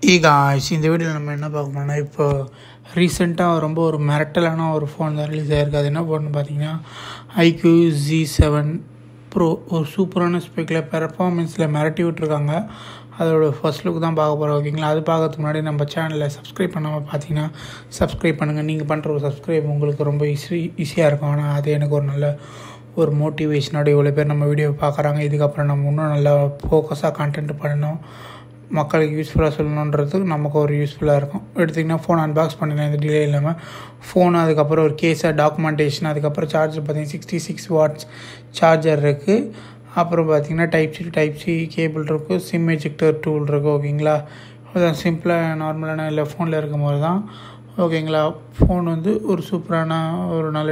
guys, இந்த வீடியோவில் நம்ம என்ன பார்க்க போனால் இப்போ ரீசெண்டாக ரொம்ப ஒரு மிரட்டலான ஒரு ஃபோன் தான் ரிலீஸ் ஆகிருக்கு. அது என்ன ஃபோன் பார்த்தீங்கன்னா iqoo Z7 Pro. ஒரு சூப்பரான ஸ்பெக்கில் பெர்ஃபார்மன்ஸில் மிரட்டி விட்ருக்காங்க. அதோட ஃபர்ஸ்ட் லுக் தான் பார்க்க போகிறோம். ஓகேங்களா, அது பார்க்கறதுக்கு முன்னாடி நம்ம சேனலில் சப்ஸ்கிரைப் பண்ணாமல் பார்த்தீங்கன்னா சப்ஸ்கிரைப் பண்ணுங்கள். நீங்கள் பண்ணுற ஒரு சப்ஸ்கிரைப் உங்களுக்கு ரொம்ப ஈஸியாக இருக்கும். ஆனால் அது எனக்கு ஒரு நல்ல ஒரு மோட்டிவேஷனோட இவ்வளோ பேர் நம்ம வீடியோவை பார்க்குறாங்க. இதுக்கப்புறம் நம்ம இன்னும் நல்லா ஃபோக்கஸாக கண்டென்ட் பண்ணணும், மக்களுக்கு யூஸ்ஃபுல்லாக சொல்லணுன்றதுக்கு நமக்கு ஒரு யூஸ்ஃபுல்லாக இருக்கும். எடுத்திங்கன்னா ஃபோன் அன்பாக்ஸ் பண்ணிக்கலாம் இந்த டிலே இல்லாமல். ஃபோன் அதுக்கப்புறம் ஒரு கேஸாக டாக்குமெண்டேஷன், அதுக்கப்புறம் சார்ஜர் பார்த்தீங்கன்னா 66 வாட்ஸ் சார்ஜர் இருக்குது. அப்புறம் பார்த்திங்கன்னா டைப் சி கேபிள் இருக்குது, சிம் எஜெக்டர் டூல் இருக்குது. ஓகேங்களா, அதுதான் சிம்பிளாக நார்மலான இல்லை ஃபோனில் இருக்கும் போது தான். ஓகேங்களா, ஃபோன் வந்து ஒரு சூப்பரான ஒரு நல்ல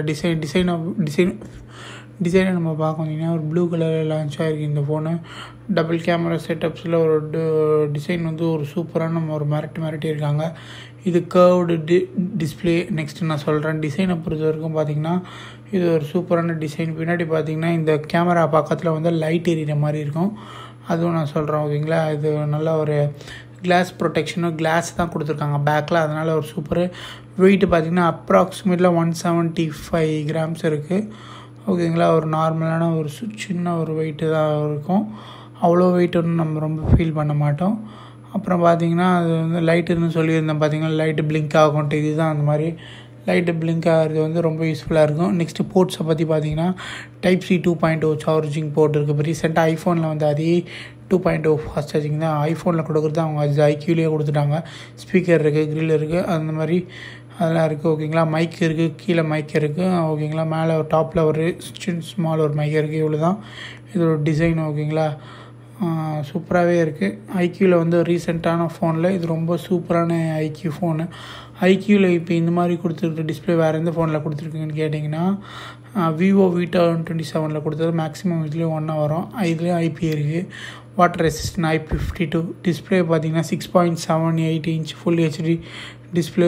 டிசைனை நம்ம பார்க்கணுன்னா ஒரு ப்ளூ கலரில் லான்ச் ஆகிருக்கு இந்த ஃபோனு. டபுள் கேமரா செட்டப்ஸில் ஒரு டிசைன் வந்து ஒரு சூப்பரான நம்ம ஒரு மிரட்டி இருக்காங்க. இது கர்வ்டு டிஸ்பிளே. நெக்ஸ்ட்டு நான் சொல்கிறேன், டிசைனை பொறுத்த வரைக்கும் பார்த்திங்கன்னா இது ஒரு சூப்பரான டிசைன். பின்னாடி பார்த்திங்கன்னா இந்த கேமரா பக்கத்தில் வந்து லைட் எரியிற மாதிரி இருக்கும், அதுவும் நான் சொல்கிறேன். ஓகேங்களா, இது நல்ல ஒரு கிளாஸ் ப்ரொடெக்ஷனும் கிளாஸ் தான் கொடுத்துருக்காங்க பேக்கில். அதனால் ஒரு சூப்பர். வெயிட்டு பார்த்திங்கன்னா அப்ராக்சிமேட்டில் 175 கிராம்ஸ் இருக்குது. ஓகேங்களா, ஒரு நார்மலான ஒரு சின்ன ஒரு வெயிட்டு தான் இருக்கும். அவ்வளோ வெயிட் ஒன்றும் நம்ம ரொம்ப ஃபீல் பண்ண மாட்டோம். அப்புறம் பார்த்திங்கன்னா அது வந்து லைட்டுன்னு சொல்லியிருந்தேன். பார்த்திங்கன்னா லைட்டு பிளிங்க் ஆகும்ட்டு, இதுதான் அந்த மாதிரி லைட்டு பிளிங்க் ஆகிறது வந்து ரொம்ப யூஸ்ஃபுல்லாக இருக்கும். நெக்ஸ்ட்டு போர்ட்ஸை பற்றி பார்த்திங்கன்னா டைப் சி 2.0 சார்ஜிங் போர்ட் இருக்குது. இப்போ ரீசெண்டாக ஐஃபோனில் வந்து அதே 2.0 ஃபாஸ்ட் சார்ஜிங் தான் ஐஃபோனில் கொடுக்குறது. அவங்க அது iqooலேயே கொடுத்துட்டாங்க. ஸ்பீக்கர் இருக்குது, க்ரில் இருக்குது, அந்த மாதிரி அதெல்லாம் இருக்குது. ஓகேங்களா, மைக் இருக்குது, கீழே மைக் இருக்குது. ஓகேங்களா, மேலே ஒரு டாப்பில் ஒரு ஸ்மால் ஒரு மைக் இருக்குது. இவ்வளோ தான் இதோட டிசைன். ஓகேங்களா, சூப்பராகவே இருக்குது. iqooவில் வந்து ரீசெண்டான ஃபோனில் இது ரொம்ப சூப்பரான iqoo ஃபோனு. iqooவில் இப்போ இந்த மாதிரி கொடுத்துருக்க டிஸ்பிளே வேறு எந்த ஃபோனில் கொடுத்துருக்குங்கன்னு கேட்டிங்கன்னா விவோ V27 கொடுத்தது. மேக்ஸிமம் இதுலேயும் ஒன்றா வரும். இதுலேயும் ஐபி இருக்குது, வாட்டர் ரெசிஸ்டன்ட் IP52. டிஸ்பிளே பார்த்திங்கன்னா 6.78 inch full HD display,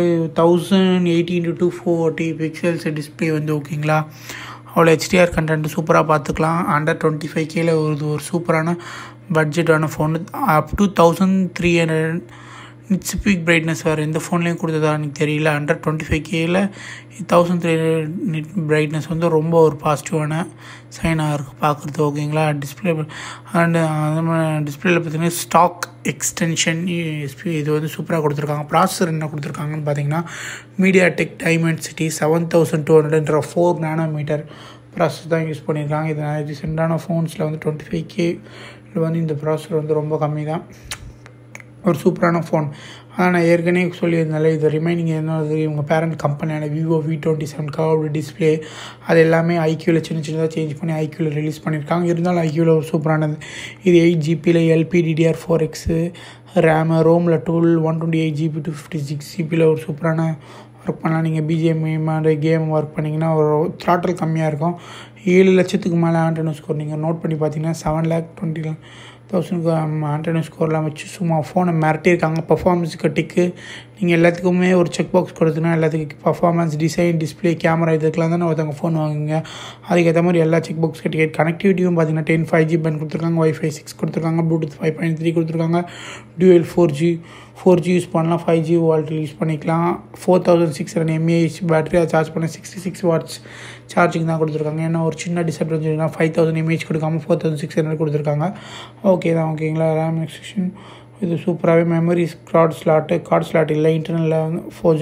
1080x240 pixels display வந்து. ஓகேங்களா, அவ்வளோ HDR கண்டென்ட் சூப்பராக பார்த்துக்கலாம். அண்டர் 25Kல ஒரு சூப்பரான பட்ஜெட்டான phone. Up to 1300 nits peak brightness வேறு எந்த ஃபோன்லேயும் கொடுத்ததா எனக்கு தெரியல. அண்டர் 25Kல 1300 நிட் பிரைட்னஸ் வந்து ரொம்ப ஒரு பாசிட்டிவான சைனாக இருக்குது பார்க்குறது. ஓகேங்களா, டிஸ்பிளே அண்டு டிஸ்பிளேயில் பார்த்திங்கன்னா ஸ்டாக் எக்ஸ்டென்ஷன் இது வந்து சூப்பராக கொடுத்துருக்காங்க. ப்ராசஸர் என்ன கொடுத்துருக்காங்கன்னு பார்த்தீங்கன்னா MediaTek Dimensity 7200 4 nm ப்ராசஸர் தான் யூஸ் பண்ணியிருக்காங்க. இது ரீசெண்டான ஃபோன்ஸில் வந்து 25K வந்து இந்த ப்ராசஸர் வந்து ரொம்ப கம்மி தான். ஒரு சூப்பரான ஃபோன். ஆனால் நான் ஏற்கனவே சொல்லியிருந்தாலே இது ரிமைனிங் என்னது இவங்க பேரண்ட் கம்பெனியான விவோ V27 கர்வ்டு டிஸ்பிளே அது எல்லாமே iqooவில் சின்னதாக சேஞ்ச் பண்ணி iqooவில் ரிலீஸ் பண்ணியிருக்காங்க. இருந்தாலும் iqooவில் ஒரு சூப்பரானது. இது 8GB LPDDR4X ரேமு, ரோமில் 128GB 256GB ஒரு சூப்பரான ஒர்க் பண்ணலாம். நீங்கள் பிஜிஎம் கேம் ஒர்க் பண்ணிங்கன்னா ஒரு த்ராட்டல் கம்மியாக இருக்கும். 7 லட்சத்துக்கு மேலே ஆண்டனோ ஸ்கோர் நீங்கள் நோட் பண்ணி பார்த்தீங்கன்னா 7,20,000 ஆண்டனோ ஸ்கோர்லாம் வச்சு சும்மா ஃபோனை மிரட்டியிருக்காங்க. பர்ஃபார்மன்ஸுக்கு டிக்கு. நீங்கள் எல்லாத்துக்குமே ஒரு செக் பாக்ஸ் கொடுத்துனா எல்லாத்துக்கும் பர்ஃபார்மன்ஸ், டிசைன், டிஸ்பிளே, கேமரா இதுக்கெலாம் தானே ஒருத்தவங்க ஃபோன் வாங்குங்க. அதுக்கேற்ற மாதிரி எல்லா செக் பாக்ஸ் டிக்கெட். கனெக்டிவிட்டியும் பார்த்தீங்கன்னா 10 5G பேண்ட் கொடுத்துருக்காங்க, Wi-Fi 6 கொடுத்துருக்காங்க, ப்ளூடூத் 5.3 கொடுத்துருக்காங்க, டியூவல் 4G யூஸ் பண்ணலாம், 5G வால்ட்டில் யூஸ் பண்ணிக்கலாம். 4600 mAh பேட்டரியை சார்ஜ் பண்ண 66 வாட்ஸ் சார்ஜிங் தான் கொடுத்துருக்காங்க. ஏன்னா ஒரு சின்ன டிஸ்அட்வான்டேஜ்னா 5000 mAh கொடுக்காமல் 4600 கொடுத்துருக்காங்க. ஓகே தான். ஓகேங்களா, ரேம் எக்ஸ்டென்ஷன் இது சூப்பராகவே. மெமரி கார்டு ஸ்லாட் இல்லை. இன்டர்னலில் வந்து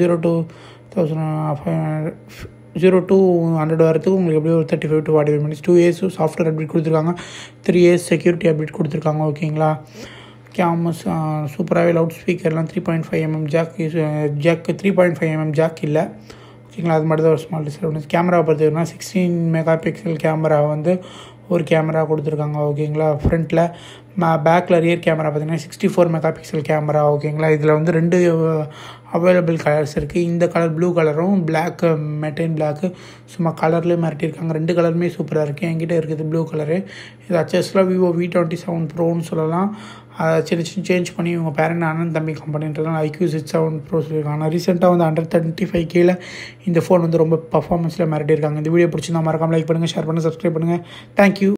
0 to 100 வரத்துக்கு உங்களுக்கு எப்படியும் ஒரு 35 to 45 minutes. 2 years software update கொடுத்துருக்காங்க, 3 years செக்யூரிட்டி அப்டேட் கொடுத்துருக்காங்க. ஓகேங்களா, கேமஸ் சூப்பராகவே. Loud ஸ்பீக்கர்லாம் 3.5mm jack 3.5mm jack இல்லை. ஓகேங்களா, அது மட்டும் தான் ஒரு ஸ்மால் டிஸ்அட்வான்டேஜ். கேமரா பார்த்திங்கன்னா 16 MP கேமரா வந்து ஒரு கேமரா கொடுத்துருக்காங்க. ஓகேங்களா, ஃப்ரண்ட்டில் பேக்கில் ரியர் கேமரா பார்த்திங்கன்னா 64 MP கேமரா. ஓகேங்களா, இதில் வந்து 2 அவைலபிள் கலர்ஸ் இருக்குது. இந்த கலர் ப்ளூ கலரும் பிளாக் மெட்டைன் பிளாக்கு சும்மா கலர்லேயே மிரட்டியிருக்காங்க. 2 கலருமே சூப்பராக இருக்குது. என்கிட்ட இருக்குது ப்ளூ கலரு. இது அச்சஸ்லாம் விவோ V27 ப்ரோன்னு சொல்லலாம். அதை சின்ன சேஞ்ச் பண்ணி இவங்க பேரண்ட் அண்ணன் தம்பி கம்பெனின்றதுனால iqoo Z7 Pro சொல்லியிருக்காங்க. ஆனால் ரீசெண்டாக வந்து அண்டர் 35Kல இந்த ஃபோன் வந்து ரொம்ப பர்ஃபார்மன்ஸில் மிரட்டியிருக்காங்க. இந்த வீடியோ பிடிச்சிருந்தா மறக்காமல் லைக் பண்ணுங்கள், ஷேர் பண்ணுங்கள், சப்ஸ்கிரைப் பண்ணுங்கள். தேங்க்யூ.